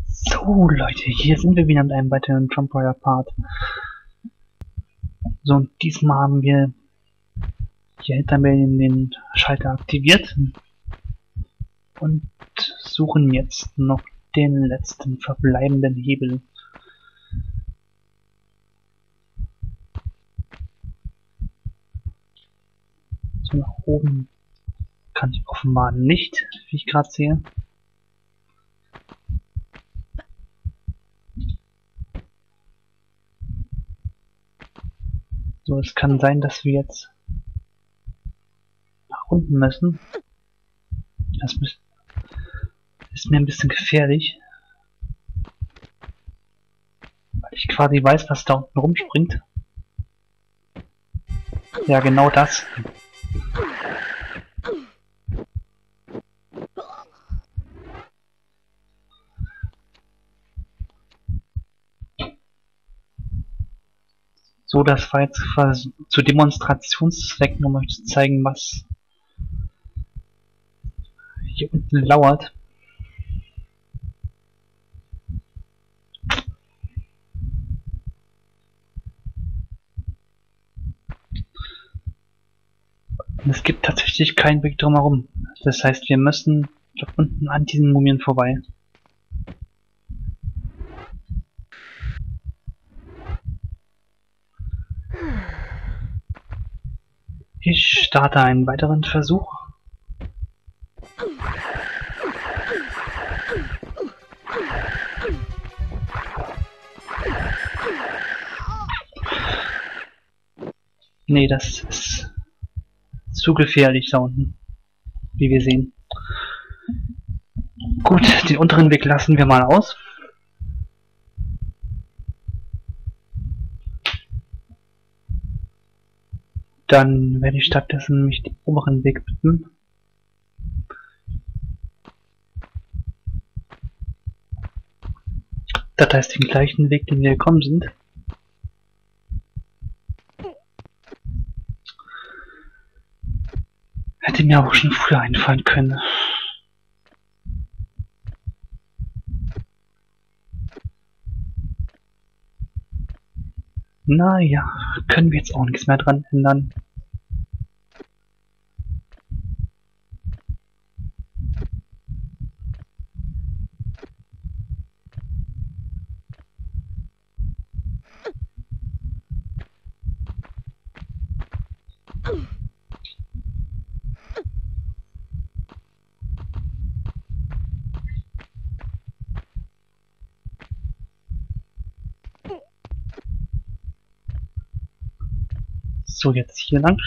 So Leute, hier sind wir wieder mit einem weiteren Tomb Raider Part. So, und diesmal haben wir hier hinter mir den Schalter aktiviert und suchen jetzt noch den letzten verbleibenden Hebel. So, nach oben kann ich offenbar nicht, wie ich gerade sehe. So, es kann sein, dass wir jetzt nach unten müssen. Das ist mir ein bisschen gefährlich, weil ich quasi weiß, was da unten rumspringt. Ja, genau das. So, das war jetzt quasi zu Demonstrationszwecken, um euch zu zeigen, was hier unten lauert. Und es gibt tatsächlich keinen Weg drumherum. Das heißt, wir müssen dort unten an diesen Mumien vorbei. Ich starte einen weiteren Versuch. Nee, das ist zu gefährlich da unten, wie wir sehen. Gut, den unteren Weg lassen wir mal aus. Dann werde ich stattdessen mich den oberen Weg bitten. Das heißt den gleichen Weg, den wir gekommen sind. Hätte mir auch schon früher einfallen können. Naja, können wir jetzt auch nichts mehr dran ändern. So, jetzt hier lang.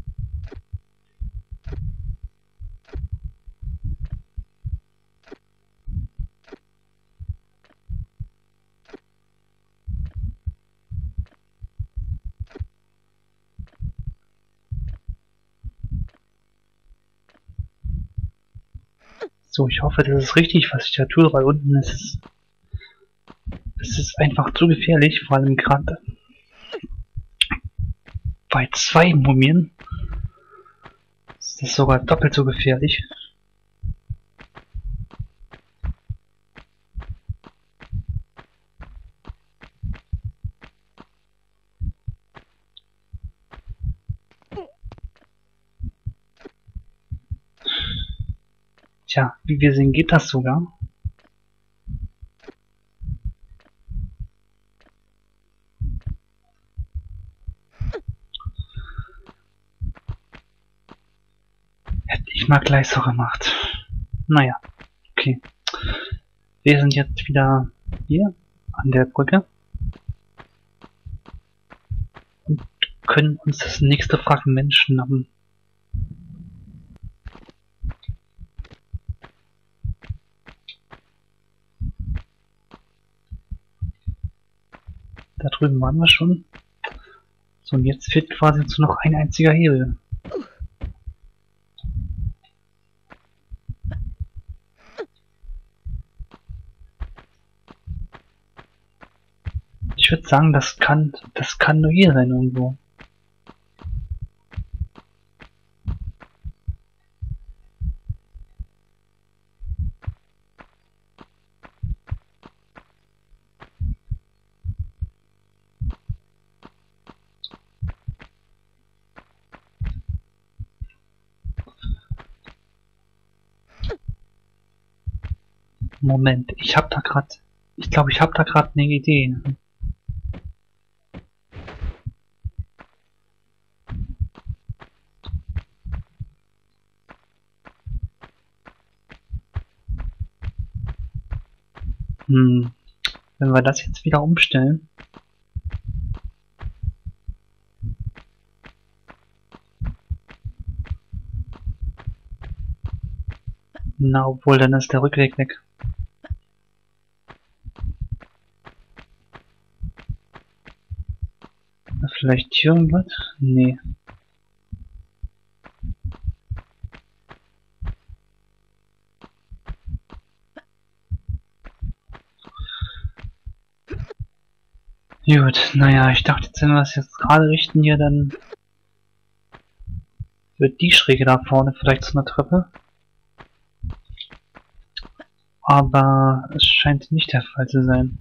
So, ich hoffe, das ist richtig, was ich da tue, weil unten ist es einfach zu gefährlich, vor allem gerade bei 2 Mumien ist das sogar doppelt so gefährlich. Tja, wie wir sehen, geht das sogar. Hätte ich mal gleich so gemacht. Naja, okay. Wir sind jetzt wieder hier an der Brücke und können uns das nächste Fragment schnappen. Da drüben waren wir schon. So, und jetzt fehlt quasi uns noch ein einziger Hebel. Ich würde sagen, das kann nur hier sein irgendwo. Moment, ich glaube, ich habe da gerade eine Idee. Hm, wenn wir das jetzt wieder umstellen. Na, obwohl, dann ist der Rückweg weg. Vielleicht hier irgendwas? Nee. Gut, naja, ich dachte jetzt, wenn wir es jetzt gerade richten hier, dann wird die Schräge da vorne vielleicht zu einer Treppe. Aber es scheint nicht der Fall zu sein.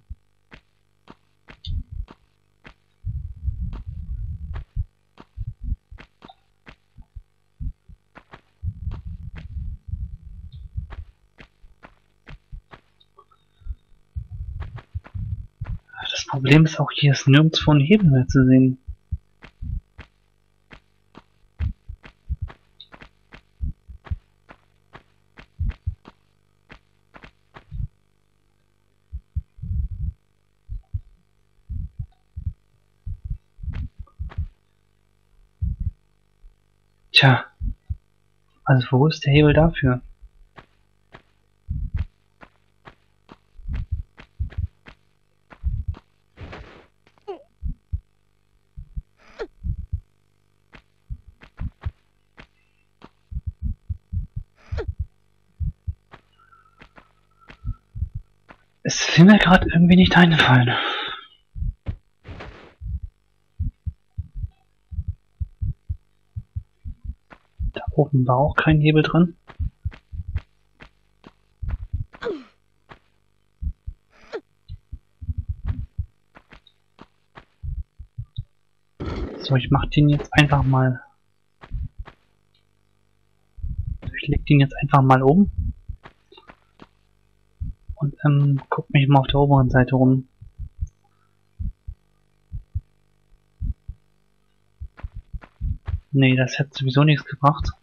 Das Problem ist auch, hier ist nirgendwo ein Hebel mehr zu sehen. Tja, also wo ist der Hebel dafür? Es will mir gerade irgendwie nicht einfallen. Da oben war auch kein Hebel drin. So, ich mach den jetzt einfach mal. Ich leg den jetzt einfach mal um. Und guck mich mal auf der oberen Seite rum. Nee, das hätte sowieso nichts gebracht.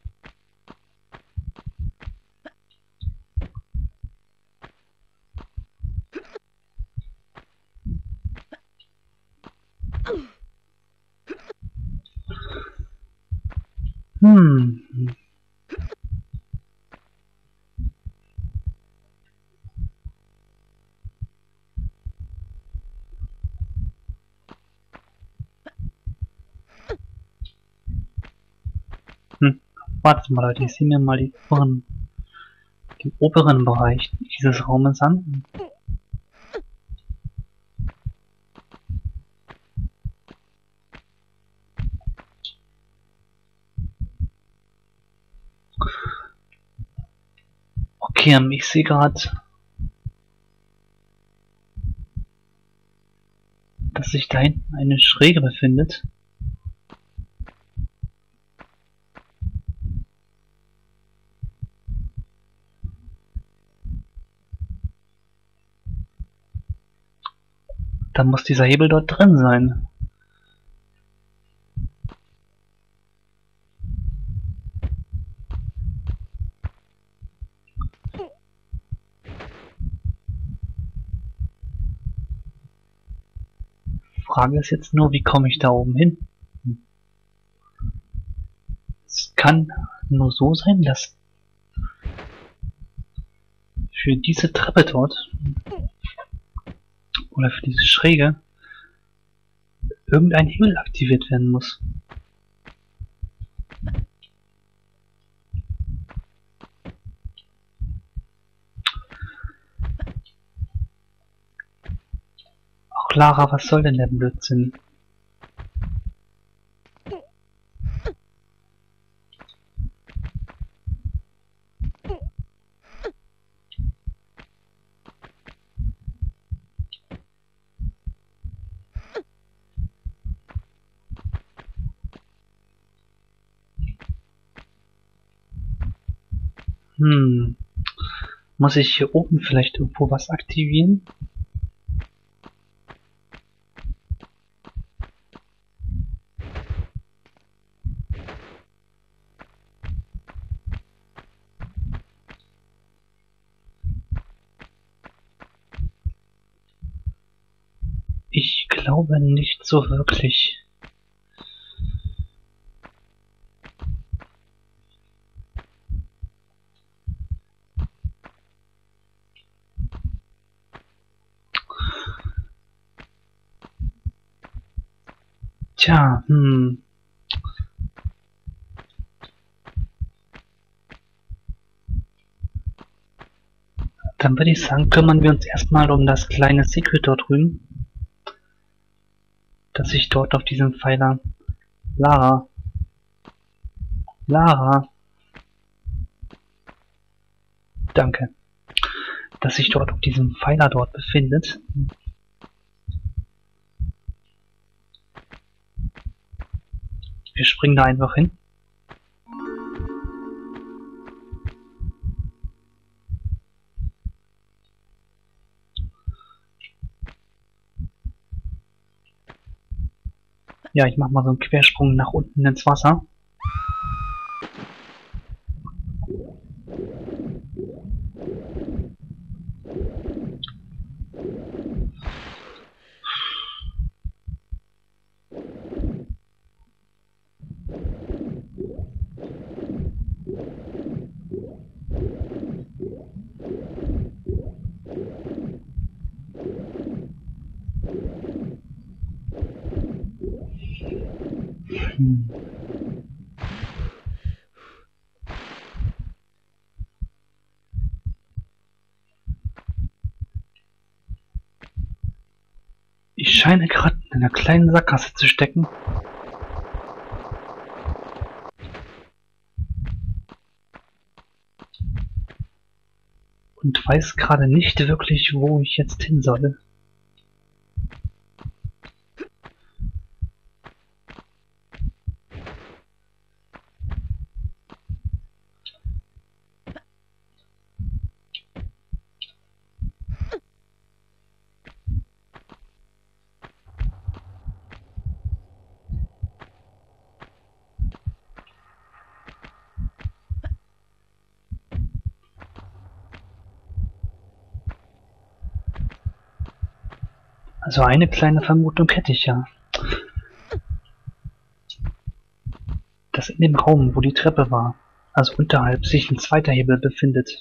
Hm. Hm. Warte mal, Leute, ich sehe mir mal den oberen Bereich dieses Raumes an. Okay, ich sehe gerade, dass sich da hinten eine Schräge befindet. Da muss dieser Hebel dort drin sein. Frage ist jetzt nur, wie komme ich da oben hin? Es kann nur so sein, dass für diese Treppe dort oder für diese Schräge irgendein Hebel aktiviert werden muss. Auch Lara, was soll denn der Blödsinn? Hm, Muss ich hier oben vielleicht irgendwo was aktivieren? Ich glaube nicht so wirklich. Tja, Dann würde ich sagen, kümmern wir uns erstmal um das kleine Secret dort drüben, dass ich dort auf diesem Pfeiler... Lara, danke, dass sich dort auf diesem Pfeiler dort befindet. Wir springen da einfach hin. Ja, ich mache mal so einen Quersprung nach unten ins Wasser. Ich scheine gerade in einer kleinen Sackgasse zu stecken. Und weiß gerade nicht wirklich, wo ich jetzt hin soll. Also eine kleine Vermutung hätte ich ja. Dass in dem Raum, wo die Treppe war, also unterhalb, sich ein zweiter Hebel befindet.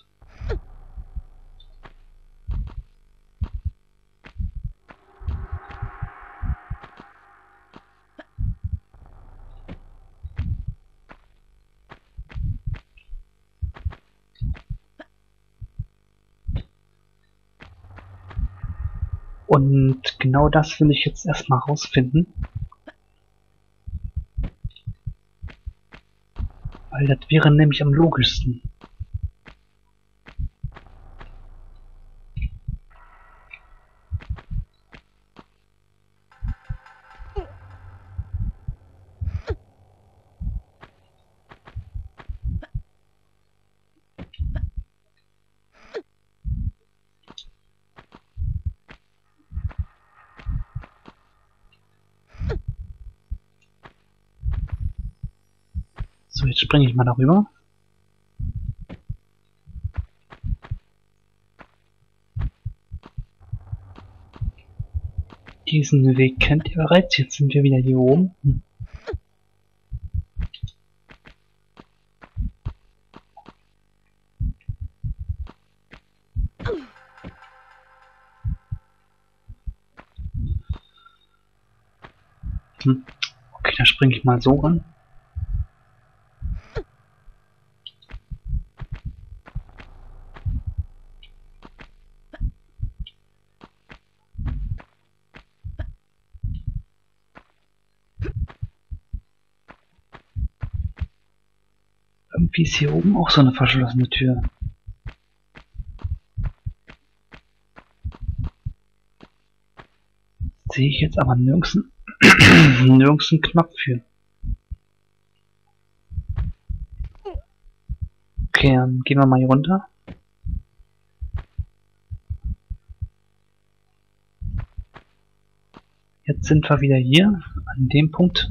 Und genau das will ich jetzt erstmal rausfinden. Weil das wäre nämlich am logischsten. So, jetzt springe ich mal darüber. Diesen Weg kennt ihr bereits. Jetzt sind wir wieder hier oben. Okay, dann springe ich mal so an. Irgendwie ist hier oben auch so eine verschlossene Tür. Sehe ich jetzt aber nirgends einen Knopf für. Okay, dann gehen wir mal hier runter. Jetzt sind wir wieder hier, an dem Punkt.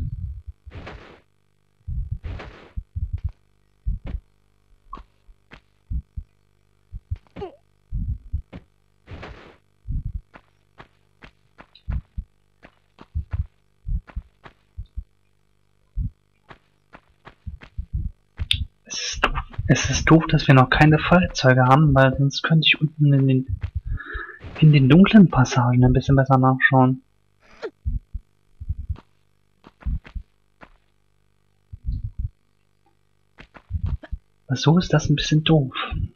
Es ist doof, dass wir noch keine Feuerzeuge haben, weil sonst könnte ich unten in den dunklen Passagen ein bisschen besser nachschauen. Aber so ist das ein bisschen doof.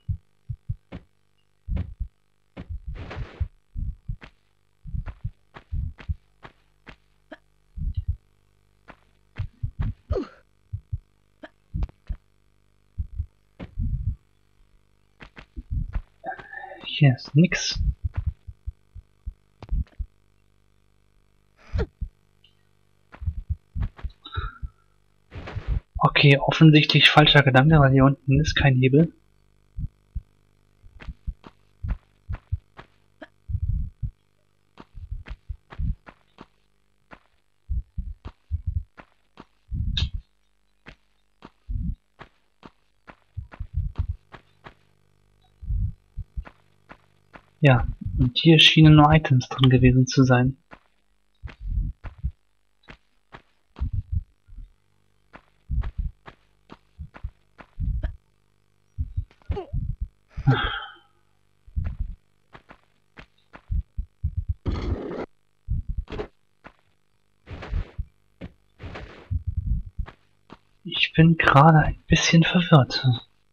Hier ist nix. Okay, offensichtlich falscher Gedanke, weil hier unten ist kein Hebel. Ja, und hier schienen nur Items drin gewesen zu sein. Ich bin gerade ein bisschen verwirrt.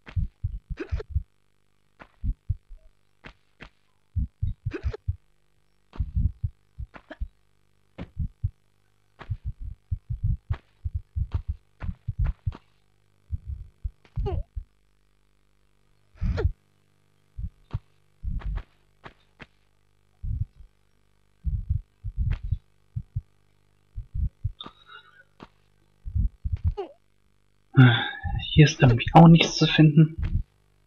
Hier ist irgendwie auch nichts zu finden.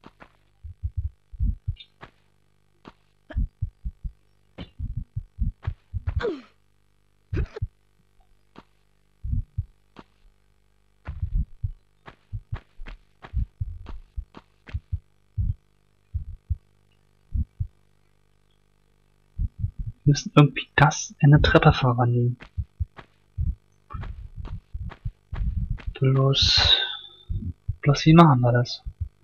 Wir müssen irgendwie das in eine Treppe verwandeln. Bloß wie machen wir das?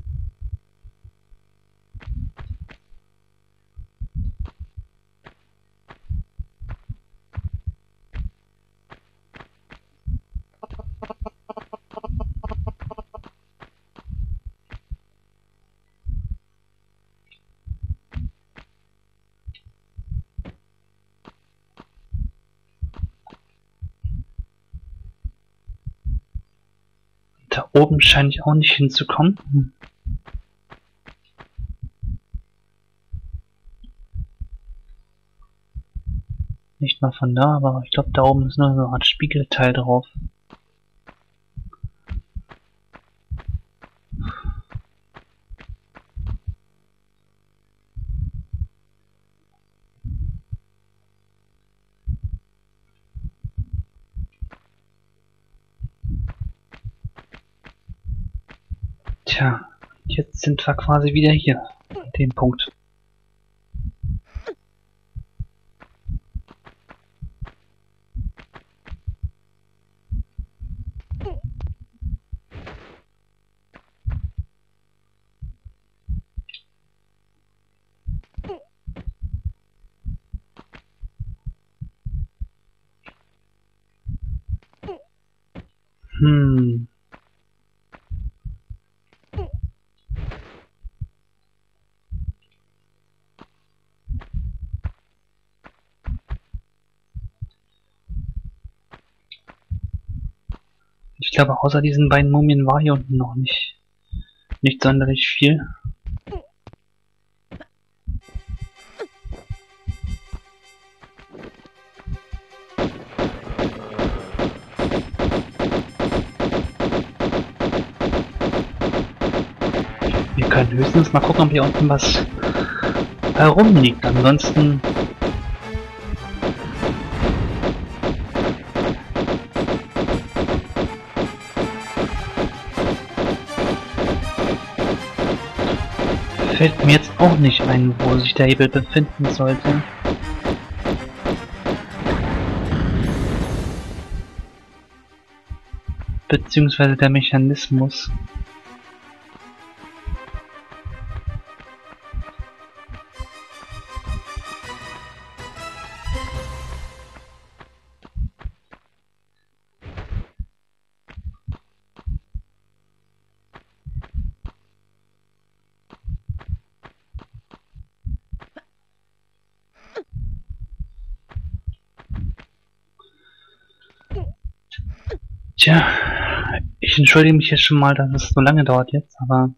Da oben scheine ich auch nicht hinzukommen. Nicht mal von da, aber ich glaube, da oben ist nur so eine Art Spiegelteil drauf. Tja, jetzt sind wir quasi wieder hier, an dem Punkt. Ich glaube, außer diesen beiden Mumien war hier unten noch nicht sonderlich viel. Wir können höchstens mal gucken, ob hier unten was herumliegt. Ansonsten fällt mir jetzt auch nicht ein, wo sich der Hebel befinden sollte. Beziehungsweise der Mechanismus. Tja, ich entschuldige mich jetzt schon mal, dass es so lange dauert jetzt, aber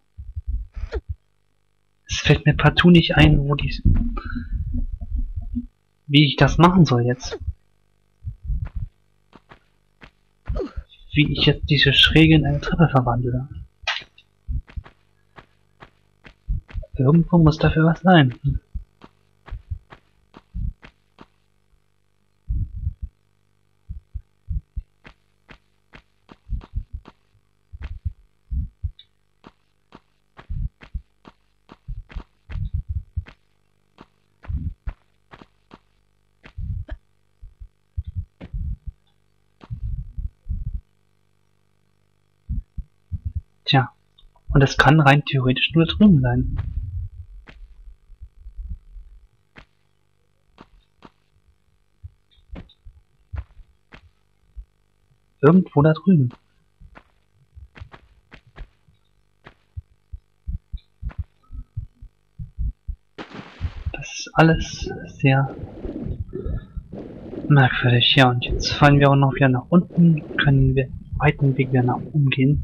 es fällt mir partout nicht ein, wie ich das machen soll jetzt. Wie ich jetzt diese Schräge in eine Treppe verwandle. Irgendwo muss dafür was sein. Tja, und es kann rein theoretisch nur drüben sein. Irgendwo da drüben. Das ist alles sehr merkwürdig. Ja, und jetzt fallen wir auch noch wieder nach unten, können wir weiten Weg wieder nach oben gehen.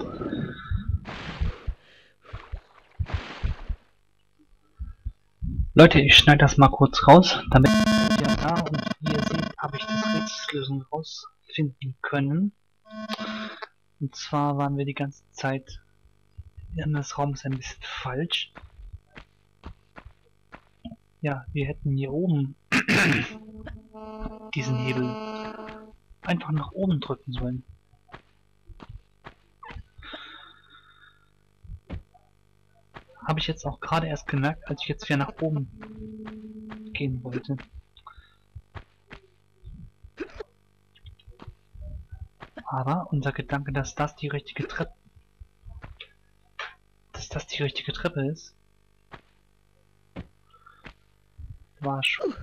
Leute, ich schneide das mal kurz raus, damit ja da, und wie ihr seht, habe ich das Rätselslösung rausfinden können. Und zwar waren wir die ganze Zeit in des Raums ein bisschen falsch. Ja, wir hätten hier oben diesen Hebel einfach nach oben drücken sollen. Habe ich jetzt auch gerade erst gemerkt, als ich jetzt wieder nach oben gehen wollte. Aber unser Gedanke, dass das die richtige Treppe ist, war schon.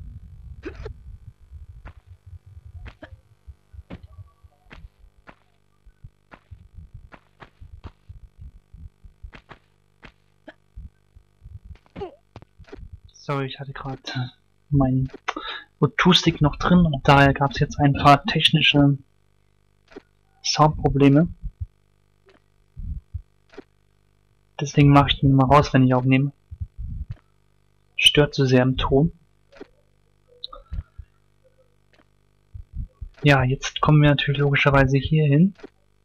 Sorry, ich hatte gerade meinen O2-Stick noch drin und daher gab es jetzt ein paar technische Soundprobleme. Deswegen mache ich den mal raus, wenn ich aufnehme. Stört zu sehr im Ton. Ja, jetzt kommen wir natürlich logischerweise hier hin.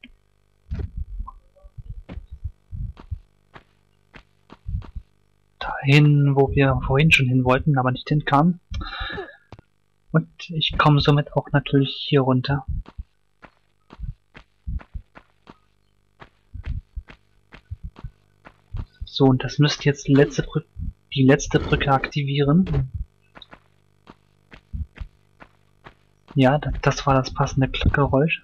Dahin, wo wir vorhin schon hin wollten, aber nicht hinkamen. Und ich komme somit auch natürlich hier runter. So, und das müsste jetzt die letzte Brücke aktivieren. Ja, das war das passende Klickgeräusch.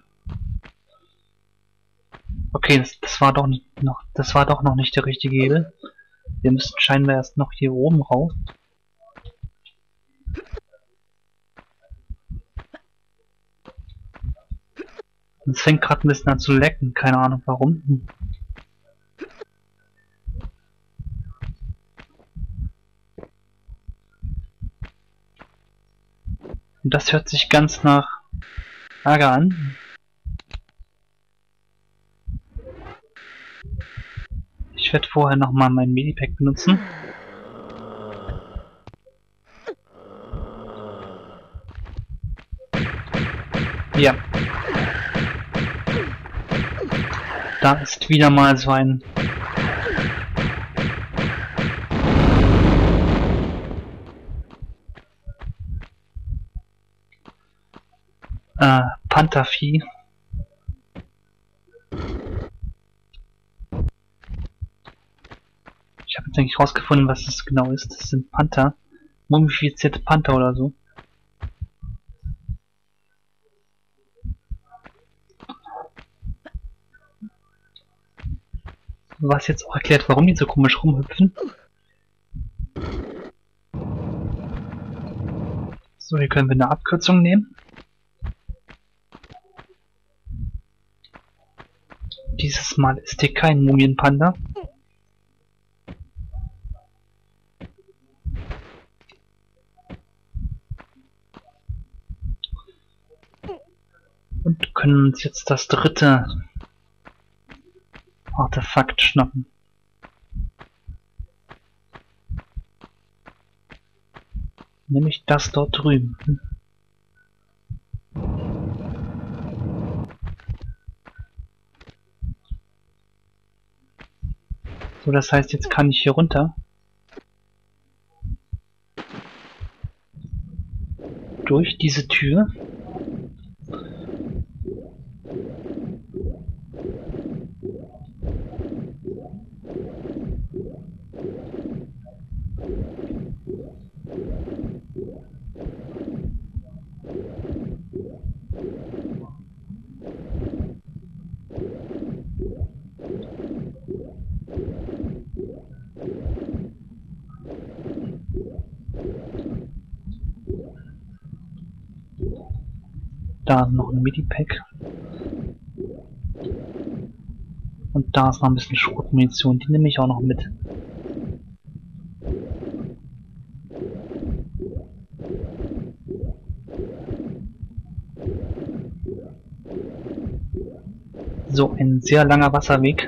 Okay, das war doch noch nicht der richtige Hebel. Wir müssen scheinbar erst noch hier oben rauf. Es fängt gerade ein bisschen an zu lecken, keine Ahnung warum. Und das hört sich ganz nach Ärger an. Ich werde vorher nochmal mein Medipack benutzen. Ja. Da ist wieder mal so ein Panthervieh. Ich habe Jetzt denke ich rausgefunden, was das genau ist. Das sind Panther. Mumifizierte Panther oder so. Was jetzt auch erklärt, warum die so komisch rumhüpfen. So, hier können wir eine Abkürzung nehmen. Dieses Mal ist hier kein Mumienpanda. Und können uns jetzt das dritte Artefakt schnappen. Nämlich das dort drüben. So, das heißt, jetzt kann ich hier runter. Durch diese Tür. Da noch ein Medipack. Und da ist noch ein bisschen Schrotmunition, die nehme ich auch noch mit. So, ein sehr langer Wasserweg.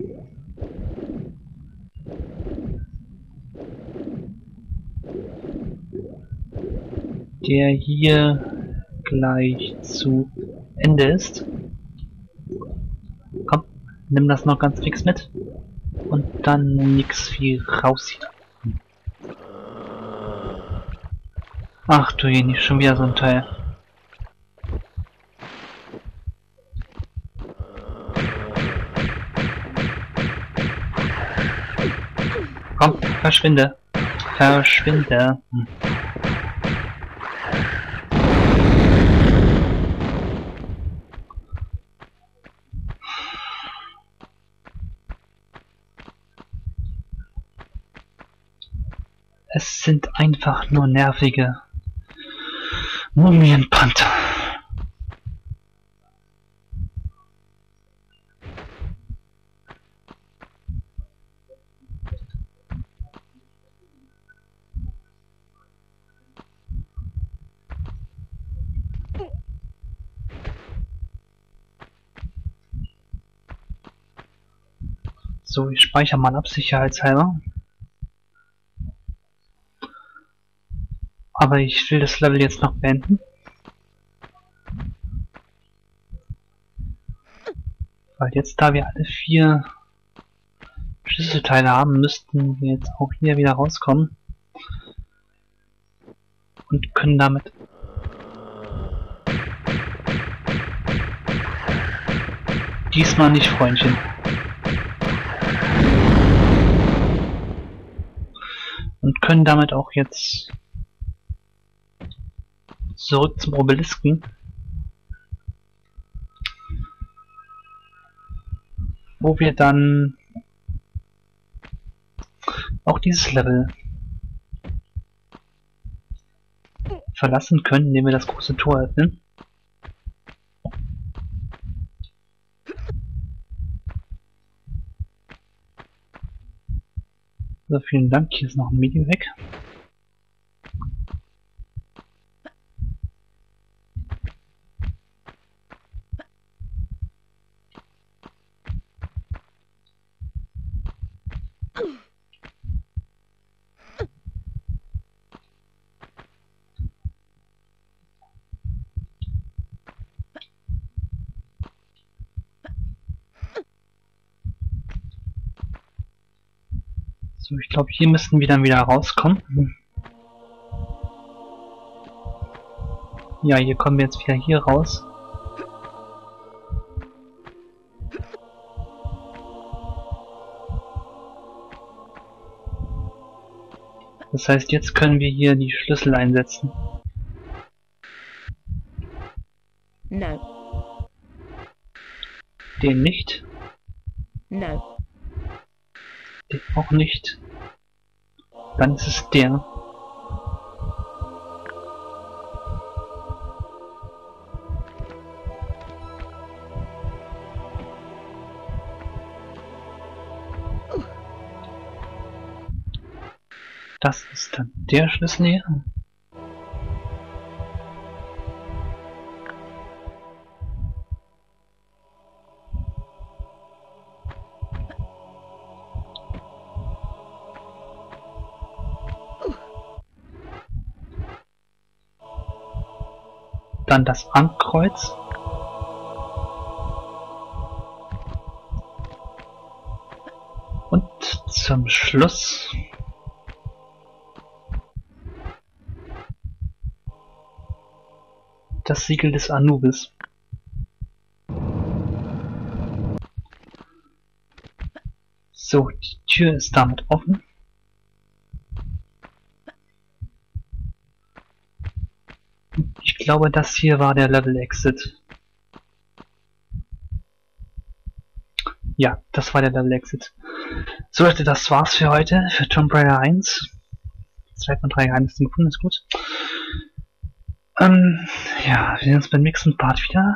Der hier gleich zu Ende ist. Komm, nimm das noch ganz fix mit. Und dann nix viel raus hier. Ach du je, nicht schon wieder so ein Teil. Komm, verschwinde. Verschwinde. Es sind einfach nur nervige Mumienpanther. So, ich speichere mal ab, sicherheitshalber. Aber ich will das Level jetzt noch beenden. Weil jetzt, da wir alle 4 Schlüsselteile haben, müssten wir jetzt auch hier wieder rauskommen. Und können damit diesmal nicht, Freundchen. Und können damit auch jetzt zurück zum Obelisken. Wo wir dann auch dieses Level verlassen können, indem wir das große Tor öffnen. So, vielen Dank. Hier ist noch ein Medium weg. So, ich glaube, hier müssten wir dann wieder rauskommen. Ja, hier kommen wir jetzt wieder hier raus. Das heißt, jetzt können wir hier die Schlüssel einsetzen. No. Den nicht. No. Den auch nicht. Dann ist es der. Das ist dann der Schlüssel hier. Dann das Ankreuz. Und zum Schluss das Siegel des Anubis. So, die Tür ist damit offen. Ich glaube, das hier war der Level Exit. Ja, das war der Level Exit. So Leute, das war's für heute, für Tomb Raider 1. 2 von 3 Geheimnissen gefunden, ist gut. Ja, wir sehen uns beim nächsten Part wieder.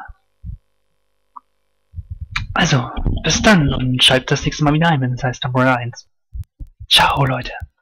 Also, bis dann und schaltet das nächste Mal wieder ein, wenn es heißt Tomb Raider 1. Ciao, Leute.